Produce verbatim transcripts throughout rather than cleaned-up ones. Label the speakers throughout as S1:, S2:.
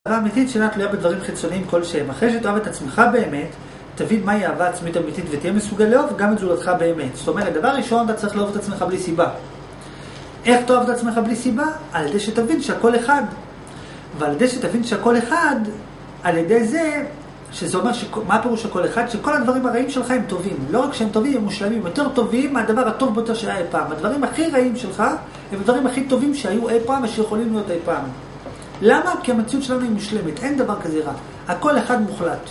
S1: אהבה אמיתית שאינה תלויה בדברים חיצוניים כלשהם. אחרי שתאהב את עצמך באמת, תבין מהי אהבה עצמית אמיתית ותהיה מסוגל לאהוב גם את זולתך באמת. זאת אומרת, דבר ראשון, אתה צריך לאהוב את עצמך בלי סיבה. איך תאהב את עצמך בלי סיבה? על ידי שתבין שהכל אחד. ועל ידי שתבין שהכל אחד, על ידי זה, שזה אומר מה הפירוש הכל אחד? שכל הדברים הרעים שלך הם טובים. לא רק שהם טובים, הם מושלמים. יותר טובים מהדבר הטוב ביותר שהיה אי פעם. הדברים הכי רעים שלך הם הדברים הכי טובים שהיו אי פעם ושיכולים להיות אי פעם. למה? כי המציאות שלנו היא מושלמת. אין דבר כזה רע. הכל אחד מוחלט.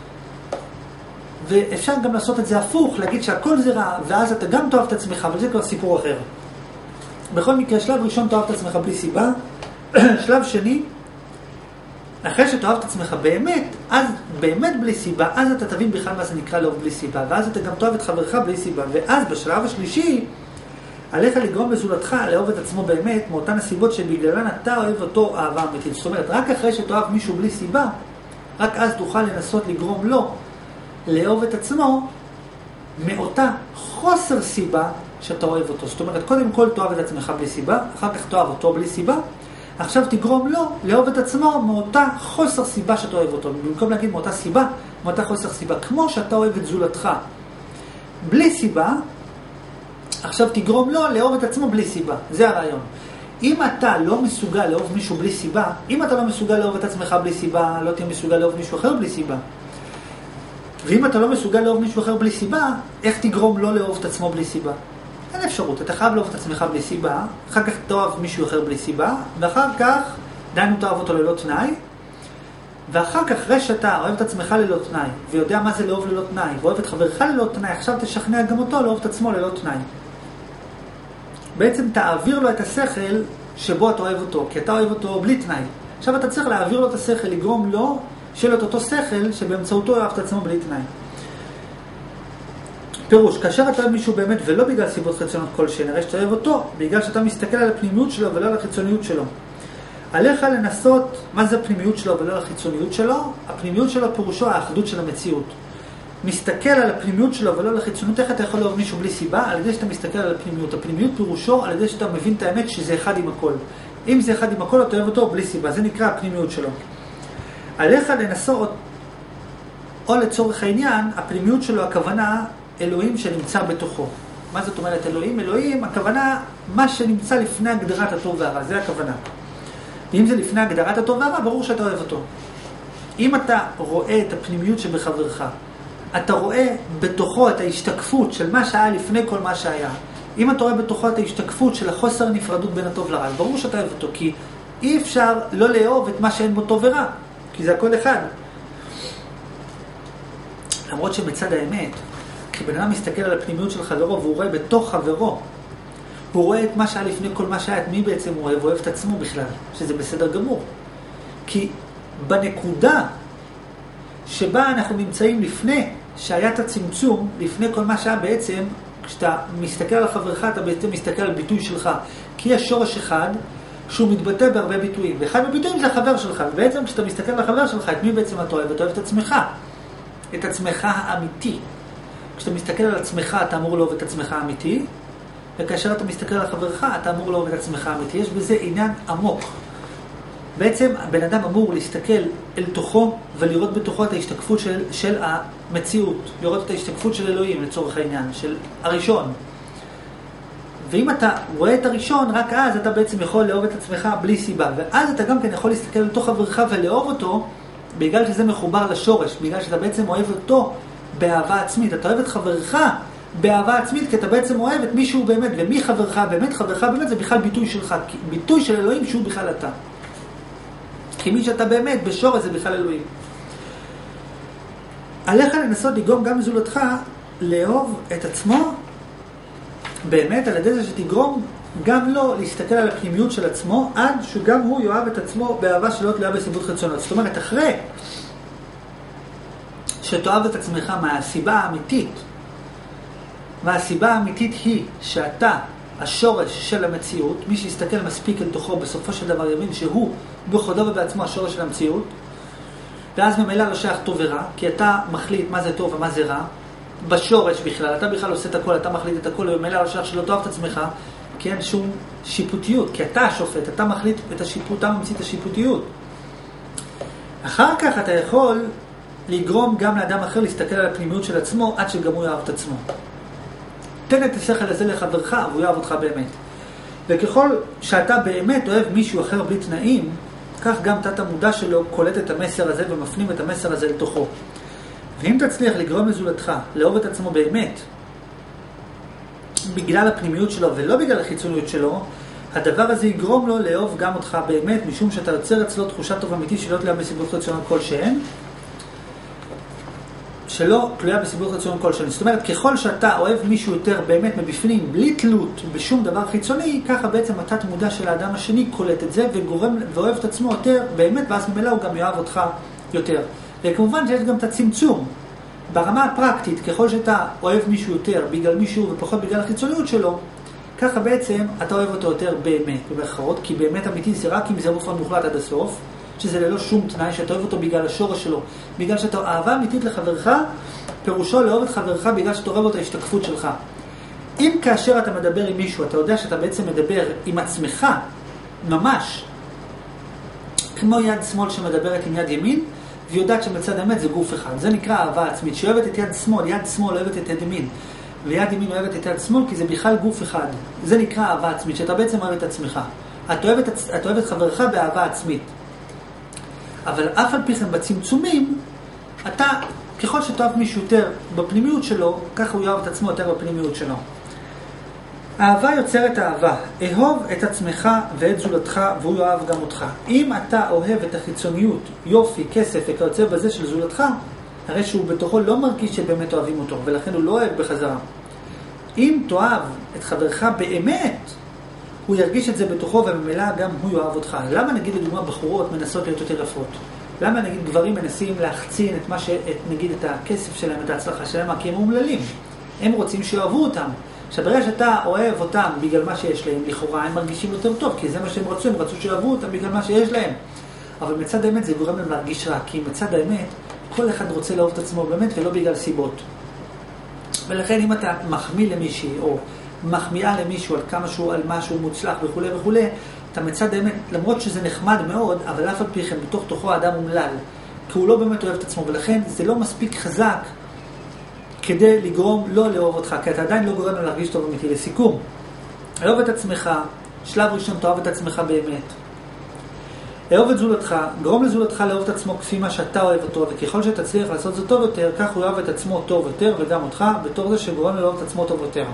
S1: ואפשר גם לעשות את זה הפוך, להגיד שהכל זה רע, ואז אתה גם תאהב את עצמך, אבל זה כבר סיפור אחר. בכל מקרה, שלב ראשון תאהב את עצמך בלי סיבה. שלב שני, אחרי שתאהב את עצמך באמת, אז באמת בלי סיבה, אז אתה תבין בכלל מה זה נקרא לאהוב בלי סיבה, ואז אתה גם תאהב את חברך בלי סיבה. ואז בשלב השלישי, עליך לגרום לזולתך לאהוב את עצמו באמת, מאותן הסיבות שבגללן אתה אוהב אותו אהבה אמיתית. זאת אומרת, רק אחרי שתאהב מישהו בלי סיבה, רק אז תוכל לנסות לגרום לו לאהוב את עצמו מאותה חוסר סיבה שאתה אוהב אותו. זאת אומרת, קודם כל תאהב את עצמך בלי סיבה, אחר כך תאהב אותו בלי סיבה, עכשיו תגרום לו לאהוב את עצמו מאותה חוסר סיבה שאתה אוהב אותו. במקום להגיד מאותה סיבה, מאותה חוסר סיבה, כמו שאתה אוהב את זולתך בלי סיבה, עכשיו תגרום לו לאהוב את עצמו בלי סיבה. זה הרעיון. אם אתה לא מסוגל לאהוב מישהו בלי סיבה, אם אתה לא מסוגל לאהוב את עצמך בלי סיבה, לא תהיה מסוגל לאהוב מישהו אחר בלי סיבה. ואם אתה לא מסוגל לאהוב מישהו אחר בלי סיבה, איך תגרום לו לאהוב את עצמו בלי סיבה? אין אפשרות. אתה חייב לאהוב את עצמך בלי סיבה, אחר כך תאהב מישהו אחר בלי סיבה, ואחר כך דיינו תאהב אותו ללא תנאי, ואחר כך אחרי שאתה אוהב את עצמך ללא תנאי, ויודע מה זה לאהוב ללא תנאי, ואוהב את חברך ללא תנאי, עכשיו תשכנע גם אותו לאהוב את עצמו ללא תנאי. בעצם תעביר לו את השכל שבו אתה אוהב אותו, כי אתה אוהב אותו בלי תנאי. עכשיו אתה צריך להעביר לו את השכל, לגרום לו שיהיה לו את אותו שכל שבאמצעותו אוהב את עצמו בלי תנאי. פירוש, כאשר אתה אוהב מישהו באמת ולא בגלל סיבות חיצוניות כלשהן, הרי שאתה אוהב אותו, בגלל שאתה מסתכל על הפנימיות שלו ולא על החיצוניות שלו. עליך לנסות, מה זה הפנימיות שלו ולא על החיצוניות שלו? הפנימיות שלו פירושו האחדות של המציאות. מסתכל על הפנימיות שלו ולא על החיצוניות. איך אתה יכול לאהוב מישהו בלי סיבה? על ידי שאתה מסתכל על הפנימיות. הפנימיות פירושו על ידי שאתה מבין את האמת שזה אחד עם הכל. אם זה אחד עם הכל, אתה אוהב אותו בלי סיבה. זה נקרא הפנימיות שלו. עליך לנסות, או לצורך העניין, הפנימיות שלו, הכוונה, אלוהים שנמצא בתוכו. מה זאת אומרת אלוהים? אלוהים, הכוונה, מה שנמצא לפני הגדרת הטוב והרע. זה הכוונה. ואם זה לפני הגדרת הטוב והרע, ברור שאתה אוהב אותו. אם אתה רואה את הפנימיות שבחברך, אתה רואה בתוכו את ההשתקפות של מה שהיה לפני כל מה שהיה. אם אתה רואה בתוכו את ההשתקפות של החוסר הנפרדות בין הטוב לרע, ברור שאתה אוהב אותו, כי אי אפשר לא לאהוב את מה שאין בו טוב ורע, כי זה הכל אחד. למרות שבצד האמת, כשבן אדם מסתכל על הפנימיות של חברו והוא רואה בתוך חברו, הוא רואה את מה שהיה לפני כל מה שהיה, את מי בעצם הוא אוהב, הוא אוהב את עצמו בכלל, שזה בסדר גמור. כי בנקודה שבה אנחנו נמצאים לפני שהיה את הצמצום, לפני כל מה שהיה בעצם, כשאתה מסתכל על חברך, אתה בעצם מסתכל על ביטוי שלך. כי יש שורש אחד שהוא מתבטא בהרבה ביטויים, ואחד מהביטויים זה החבר שלך. ובעצם כשאתה מסתכל על החבר שלך, את מי בעצם אתה אוהב? אתה אוהב את עצמך, את עצמך האמיתי. כשאתה מסתכל על עצמך, אתה אמור לאהוב את עצמך האמיתי, וכאשר אתה מסתכל על חברך, אתה אמור לאהוב את עצמך האמיתי. יש בזה עניין עמוק. בעצם הבן אדם אמור להסתכל אל תוכו ולראות בתוכו את ההשתקפות של, של המציאות, לראות את ההשתקפות של אלוהים לצורך העניין, של הראשון. ואם אתה רואה את הראשון, רק אז אתה בעצם יכול לאהוב את עצמך בלי סיבה. ואז אתה גם כן יכול להסתכל אל תוך חברך ולאהוב אותו, בגלל שזה מחובר לשורש, בגלל שאתה בעצם אוהב אותו באהבה עצמית. אתה אוהב את חברך באהבה עצמית, כי אתה בעצם אוהב את מישהו באמת, ומי חברך באמת? חברך באמת זה בכלל ביטוי שלך, ביטוי של אלוהים שהוא בכלל אתה. כי מי שאתה באמת בשורש זה בכלל אלוהים. עליך לנסות לגרום גם לזולתך לאהוב את עצמו באמת, על ידי זה שתגרום גם לו להסתכל על הפנימיות של עצמו, עד שגם הוא יאהב את עצמו באהבה שלא תלויה בסיבות חיצוניות. זאת אומרת, אחרי שתאהב את עצמך מהסיבה האמיתית, והסיבה האמיתית היא שאתה השורש של המציאות, מי שיסתכל מספיק אל תוכו בסופו של דבר יבין שהוא בכבודו ובעצמו השורש של המציאות, ואז ממילא לא שייך טוב ורע, כי אתה מחליט מה זה טוב ומה זה רע, בשורש בכלל, אתה בכלל עושה את הכל, אתה מחליט את הכל, וממילא לא שייך שלא תאהב את עצמך, כי אין שום שיפוטיות, כי אתה השופט, אתה מחליט את השיפוט, אתה ממציא את השיפוטיות. אחר כך אתה יכול לגרום גם לאדם אחר להסתכל על הפנימיות של עצמו עד שגם הוא יאהב את עצמו. תן את השכל הזה לחברך והוא יאהב אותך באמת. וככל שאתה באמת אוהב מישהו אחר בלי תנאים, כך גם תת המודע שלו קולט את המסר הזה ומפנים את המסר הזה לתוכו. ואם תצליח לגרום לזולתך לאהוב את עצמו באמת, בגלל הפנימיות שלו ולא בגלל החיצוניות שלו, הדבר הזה יגרום לו לאהוב גם אותך באמת, משום שאתה יוצר אצלו תחושה טוב אמיתי שלא תלויה בסיבות חיצוניות כלשהן, שלא תלויה בסיבות חיצוניות כלשהן. זאת אומרת, ככל שאתה אוהב מישהו יותר באמת מבפנים, בלי תלות בשום דבר חיצוני, ככה בעצם התת מודע של האדם השני קולט את זה וגורם ואוהב את עצמו יותר באמת, ואז ממילא הוא גם יאהב אותך יותר. וכמובן שיש גם את הצמצום. ברמה הפרקטית, ככל שאתה אוהב מישהו יותר בגלל מישהו ופחות בגלל החיצוניות שלו, ככה בעצם אתה אוהב אותו יותר באמת, במרכאות, כי באמת אמיתי זה רק אם זה באופן מוחלט עד הסוף, שזה ללא שום תנאי, שאתה אוהב אותו בגלל השורש שלו, בגלל שאתה אהבה אמיתית לחברך, פירושו לאהוב את חברך בגלל שאתה אוהב אותו ההשתקפות שלך. אם כאשר אתה מדבר עם מישהו, אתה יודע שאתה בעצם מדבר עם עצמך, ממש, כמו יד שמאל שמדברת עם יד ימין, ויודעת שבצד האמת זה גוף אחד. זה נקרא אהבה עצמית, שאוהבת את יד שמאל, יד שמאל אוהבת את יד ימין, ויד ימין אוהבת את יד שמאל, כי זה בכלל גוף אחד. זה נקרא אהבה עצמית, שאתה בעצם אוהב את עצמך. את אוהבת, את אוהבת חברך באהבה עצמית. אבל אף על פי כן בצמצומים, אתה, ככל שתאהב מישהו יותר בפנימיות שלו, ככה הוא יאהב את עצמו יותר בפנימיות שלו. אהבה יוצרת אהבה. אהוב את עצמך ואת זולתך, והוא יאהב גם אותך. אם אתה אוהב את החיצוניות, יופי, כסף וכיוצא בזה של זולתך, הרי שהוא בתוכו לא מרגיש שבאמת אוהבים אותו, ולכן הוא לא אוהב בחזרה. אם תאהב את חברך באמת, הוא ירגיש את זה בתוכו, וממילא גם הוא יאהב אותך. למה נגיד לדוגמה בחורות מנסות להיות יותר יפות? למה נגיד גברים מנסים להחצין את מה ש... את, נגיד את הכסף שלהם, את ההצלחה שלהם, כי הם אומללים. הם רוצים שיאהבו אותם. שברגע שאתה אוהב אותם בגלל מה שיש להם, לכאורה הם מרגישים יותר טוב, כי זה מה שהם רצו, הם רצו שיאהבו אותם בגלל מה שיש להם. אבל מצד האמת זה גורם להם להרגיש רע, כי מצד האמת כל אחד רוצה לאהוב את עצמו באמת ולא בגלל סיבות. ולכן אם אתה מחמיא למישהי או מחמיאה למישהו על כמה שהוא, על משהו מוצלח וכו' וכו', אתה מצד האמת, למרות שזה נחמד מאוד, אבל אף על פי כן בתוך תוכו האדם אומלל, כי הוא לא באמת אוהב את עצמו, ולכן זה לא מספיק חזק כדי לגרום לא לאהוב אותך, כי אתה עדיין לא גורם לו להרגיש טוב אמיתי. לסיכום, אהוב את עצמך, שלב ראשון תאהב את עצמך באמת. אהוב את זולתך, גרום לזולתך לאהוב את עצמו כפי מה שאתה אוהב אותו, וככל שתצליח לעשות זה טוב יותר, כך הוא אוהב את עצמו טוב יותר, וגם אותך, בתור זה שגורם לו לאהוב את עצמו טוב יותר.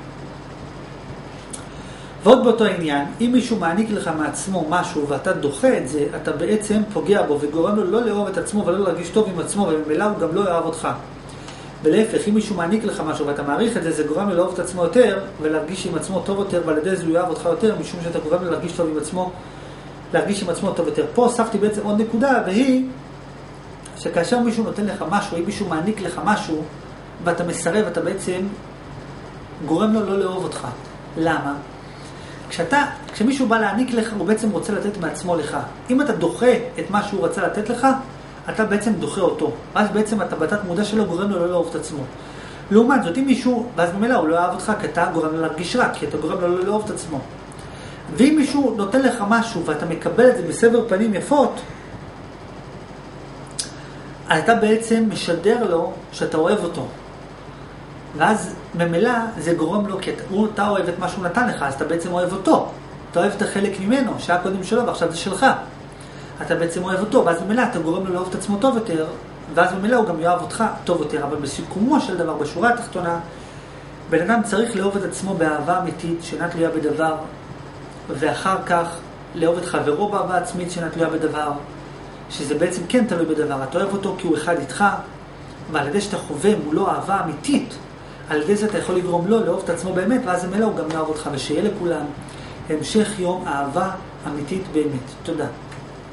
S1: ועוד באותו עניין, אם מישהו מעניק לך מעצמו משהו ואתה דוחה את זה, אתה בעצם פוגע בו וגורם לו לא לאהוב את עצמו ולא להרגיש טוב עם עצמו, וממילא הוא גם לא יאהב אותך. ולהפך, אם מישהו מעניק לך משהו ואתה מעריך את זה, זה גורם לו לאהוב את עצמו יותר ולהרגיש עם עצמו טוב יותר, ועל ידי זה הוא יאהב אותך יותר, משום שאתה גורם לו להרגיש טוב עם עצמו, להרגיש עם עצמו טוב יותר. פה הוספתי בעצם עוד נקודה, והיא שכאשר מישהו נותן לך משהו, אם מישהו מעניק לך משהו ואתה מסרב, אתה בעצם גורם לו לא לאהוב אותך. למה? כשאתה, כשמישהו בא להעניק לך, הוא בעצם רוצה לתת מעצמו לך. אם אתה דוחה את מה שהוא רצה לתת לך, אתה בעצם דוחה אותו. אז בעצם אתה בתת מודע שלו גורם לו לא לאהוב את עצמו. לעומת זאת, אם מישהו, ואז במילא הוא לא אהב אותך, כי אתה גורם לו להרגיש רע, כי אתה גורם לו לא לאהוב את עצמו. ואם מישהו נותן לך משהו ואתה מקבל את זה בסבר פנים יפות, אתה בעצם משדר לו שאתה אוהב אותו. ואז ממילא זה גורם לו, כי אתה אוהב את מה שהוא נתן לך, אז אתה בעצם אוהב אותו. אתה אוהב את החלק ממנו, שהיה קודם שלו ועכשיו זה שלך. אתה בעצם אוהב אותו, ואז ממילא אתה גורם לו לאהוב את עצמו טוב יותר, ואז ממילא הוא גם יאהב אותך טוב יותר. אבל בסיכומו של דבר, בשורה התחתונה, בן אדם צריך לאהוב את עצמו באהבה אמיתית שאינה תלויה בדבר, ואחר כך לאהוב את חברו באהבה עצמית שאינה תלויה בדבר, שזה בעצם כן תלוי בדבר. אתה אוהב אותו כי הוא אחד איתך, ועל ידי שאתה חווה מולו אהבה אמיתית, על ידי זה אתה יכול לגרום לו לאהוב את עצמו באמת, ואז ממילא הוא גם יאהב אותך. ושיהיה לכולם המשך יום אהבה אמיתית באמת. תודה.